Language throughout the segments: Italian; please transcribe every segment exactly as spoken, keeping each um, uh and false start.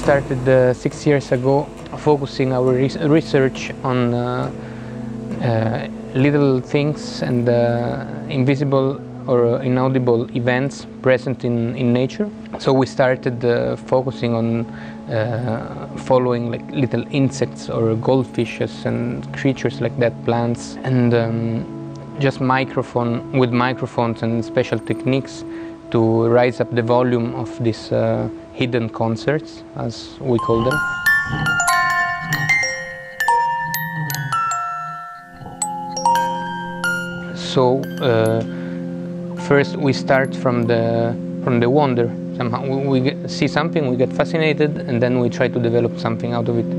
started uh, six years ago, focusing our res research on uh, uh, little things and uh, invisible or inaudible events present in, in nature. So we started uh, focusing on uh, following like little insects or goldfishes and creatures like that, plants, and um, just microphone with microphones and special techniques to rise up the volume of these uh, hidden concerts, as we call them. So uh, first we start from the from the wonder. Somehow we, we get, see something, we get fascinated, and then we try to develop something out of it.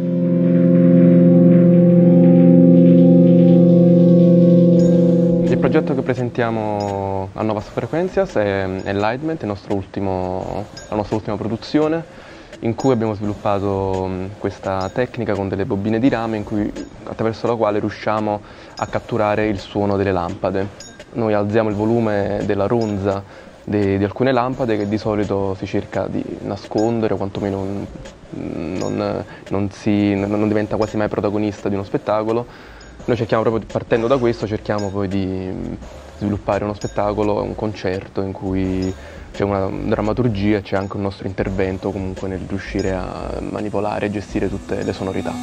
Il progetto che presentiamo a Novas Frequencias è Enlightenment, il nostro ultimo, la nostra ultima produzione, in cui abbiamo sviluppato questa tecnica con delle bobine di rame in cui, attraverso la quale riusciamo a catturare il suono delle lampade. Noi alziamo il volume della ronza di, di alcune lampade che di solito si cerca di nascondere o quantomeno non, non, non, si, non diventa quasi mai protagonista di uno spettacolo. Noi cerchiamo proprio, partendo da questo, cerchiamo poi di sviluppare uno spettacolo, un concerto in cui c'è una drammaturgia e c'è anche un nostro intervento comunque nel riuscire a manipolare e gestire tutte le sonorità.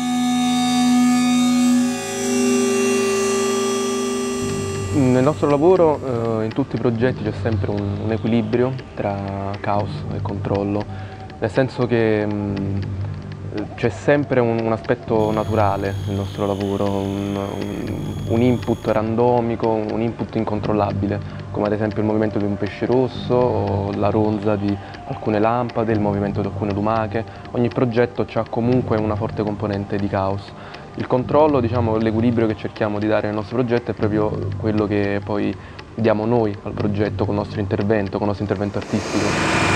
Nel nostro lavoro, eh, in tutti i progetti c'è sempre un, un equilibrio tra caos e controllo, nel senso che mh, c'è sempre un, un aspetto naturale nel nostro lavoro, un, un, un input randomico, un input incontrollabile, come ad esempio il movimento di un pesce rosso o la ronza di alcune lampade, il movimento di alcune lumache. Ogni progetto ha comunque una forte componente di caos. Il controllo, diciamo, l'equilibrio che cerchiamo di dare nel nostro progetto è proprio quello che poi diamo noi al progetto con il nostro intervento, con il nostro intervento artistico.